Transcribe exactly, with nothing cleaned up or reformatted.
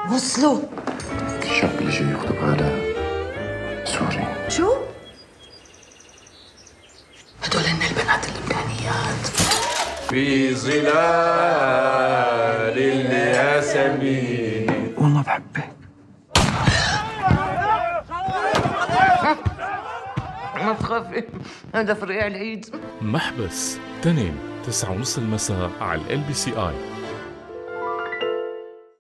وصلوا. الشاب اللي جاي يخطب على سوري. شو؟ هدول هن البنات اللبنانيات. في ظلال الياسمين. والله بحبك. ما تخافي، هذا فريع العيد. محبس تنين تسعة ونص المساء على ال بي سي اي.